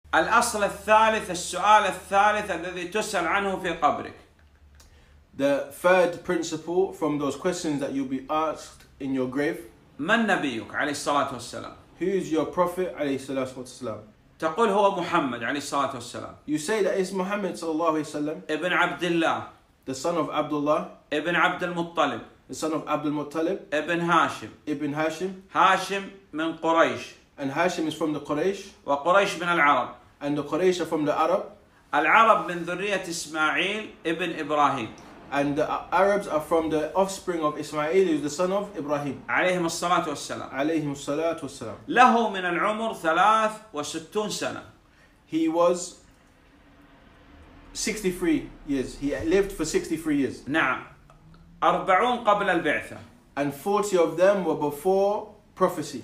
الأصل الثالث، السؤال الثالث الذي تسأل عنه في قبرك. The third principle from those questions that you'll be asked in your grave. من نبيك عليه الصلاة والسلام؟ Who is your prophet عليه الصلاة والسلام? تقول هو محمد عليه الصلاة والسلام. You say that it's Muhammad sallallahu alayhi wasallam, ابن عبد الله، the son of Abdullah, ابن عبد المطلب، the son of Abdul Muttalib, ابن هاشم. Ibn Hashim, هاشم من قريش، and Hashim is from the Quraysh, وقريش من العرب. and the Quraysh are from the Arab, العرب من ذرية إسماعيل ابن إبراهيم and the Arabs are from the offspring of Ismail, who is the son of Ibrahim عليهم الصلاة والسلام. عليهم الصلاة والسلام. له من العمر 63 سنة. He was 63 years. He lived for 63 years. نعم، 40 قبل البعثة. And 40 of them were before prophecy.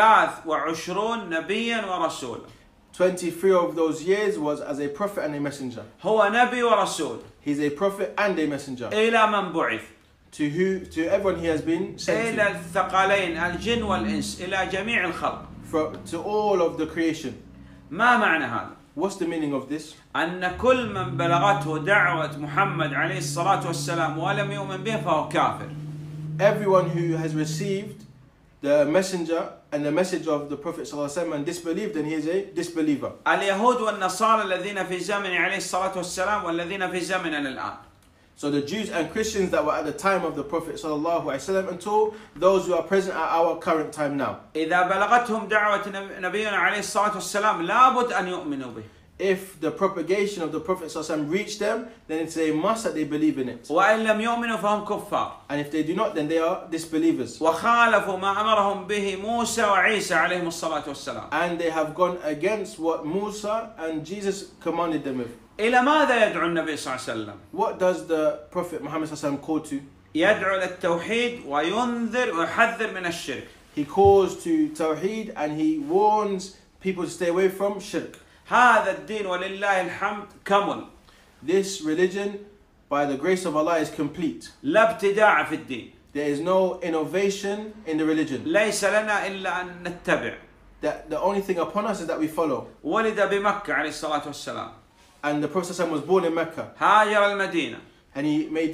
23 نبيا ورسولا. 23 of those years was as a prophet and a messenger. هو نبي ورسول. He's a prophet and a messenger. إلى من بعث؟ To everyone he has been sent إلى الثقلين الجن والإنس، إلى جميع الخلق. to all of the creation. ما معنى هذا؟ What's the meaning of this? أن كل من بلغته دعوة محمد عليه الصلاة والسلام ولم يؤمن به فهو كافر. Everyone who has received the messenger and the message of the Prophet ﷺ and disbelieved, then he is a disbeliever. اليهود والنصارى الذين في زمن عليه الصلاة والسلام والذين في زمننا الآن. So the Jews and Christians that were at the time of the Prophet ﷺ until those who are present at our current time now. إذا بلغتهم دعوة نبينا عليه الصلاة والسلام لابد أن يؤمنوا به. If the propagation of the Prophet ﷺ reached them, then it's a must that they believe in it. وإن لم يؤمنوا فهم كفار. And if they do not, then they are disbelievers. وخالفوا ما أمرهم به موسى وعيسى عليهم الصلاة والسلام. And they have gone against what Musa and Jesus commanded them with. إلى ماذا يدعو النبي صلى الله عليه وسلم؟ What does the Prophet Muhammad ﷺ call to? يدعو للتوحيد وينذر ويحذر من الشرك. He calls to Tawheed and he warns people to stay away from shirk. هذا الدين ولله الحمد كمل. This religion, by the grace of Allah, is complete. لا ابتداع في الدين. There is no innovation in the religion. ليس لنا إلا أن نتبع. That the only thing upon us is that we follow. ولد بمكة عليه الصلاة والسلام. And the Prophet ﷺ was born in Mecca. هاجر المدينة. And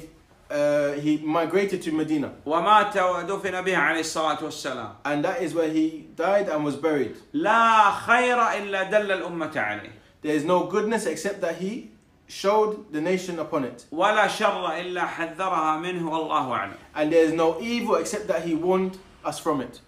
he migrated to Medina. ومات ودفن بها عليه الصلاة والسلام. And that is where he died and was buried. لا خير إلا دل الأمة عليه. There is no goodness except that he showed the nation upon it. ولا شر إلا حذرها منه والله أعلم. And there is no evil except that he warned us from it.